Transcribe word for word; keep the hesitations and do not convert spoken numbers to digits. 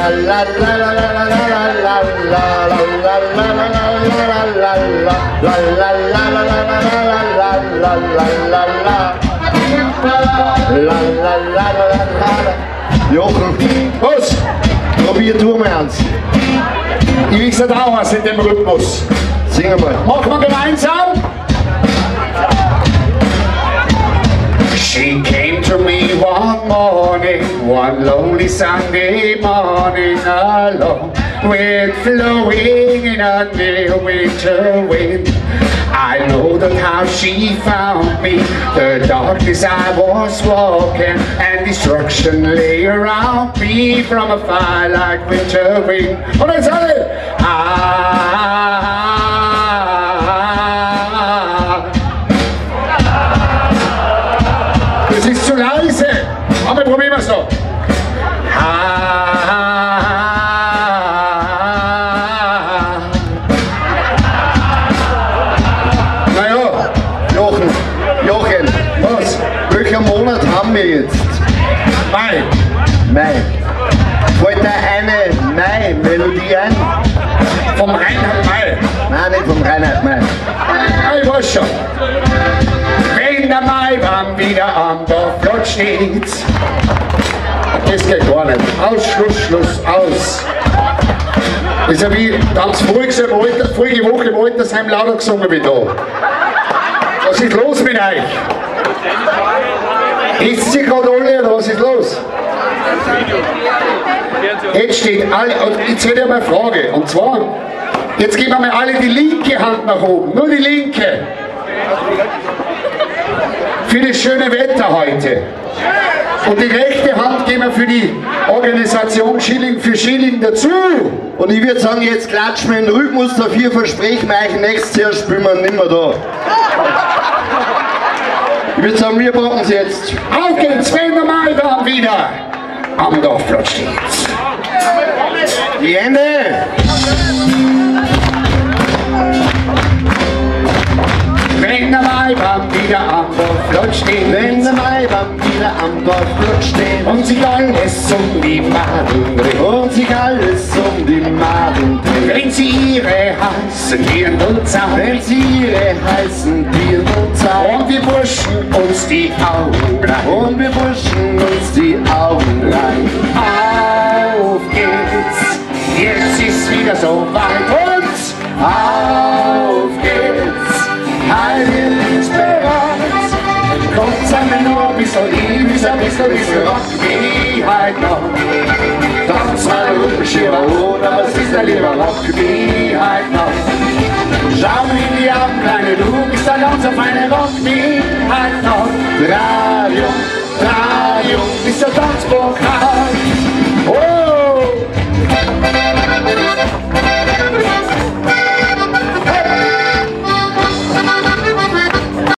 Jochen, was? Probier du mal eins. Ich will es auch was in dem Rhythmus. Sing mal. Machen wir gemeinsam. She came to me one morning, one lonely Sunday morning, alone, with flowing in a near winter wind. I know that how she found me, the darkness I was walking, and destruction lay around me from afar like winter wind. Und jetzt alle! Ah, das ist zu leise, aber probieren wir es noch. Welcher Monat haben wir jetzt? Mai. Mai. Fällt da eine Mai-Melodie ein? Vom Reinhard May. Nein, nicht vom Reinhard May. Ich weiß schon. Wenn der Maibaum wieder am Dorfplatz steht. Das geht gar nicht. Aus, Schluss, Schluss, aus. Das ist ja wie ganz vorige Woche im Altersheim lauter gesungen wie da. Was ist los mit euch? Ist sie gerade alle oder was ist los? Jetzt steht alle, jetzt hätte ich mal eine Frage, und zwar, jetzt geben wir mal alle die linke Hand nach oben, nur die linke. Für das schöne Wetter heute. Und die rechte Hand geben wir für die Organisation Schilling für Schilling dazu. Und ich würde sagen, jetzt klatschen wir den Rhythmus dafür, versprechen wir euch, nächstes Jahr spielen wir nicht mehr da. Ich würde sagen, wir brauchen es jetzt. Auf geht's, wenn der Maibaum wieder am Dorfplatz steht. Die Hände! Wenn der Maibaum wieder am Dorfplatz steht. Wenn der Maibaum wieder am Dorfplatz steht. Und sich alles um die Maden dreht. Und sich alles um die Maden dreht. Wenn sie ihre heißen Tieren und Zahn. Wenn sie ihre heißen Tieren und Zahn. Und wir burschen uns die Augen rein. Und wir burschen uns die Augen rein. Auf geht's, jetzt ist wieder so weit. Und auf geht's, heil ist bereit. kommt zusammen nur ein bisschen lieb, ist ein bisschen, bisschen Rock, wie halt noch. Tanz mal Rückenschieber, oder was ist der lieber Rock, wie halt noch. Schau mir in die Augen, kleine, du bist ein ganz auf eine Rock, wie halt noch. Radio, Radio, ist der Tanzburg.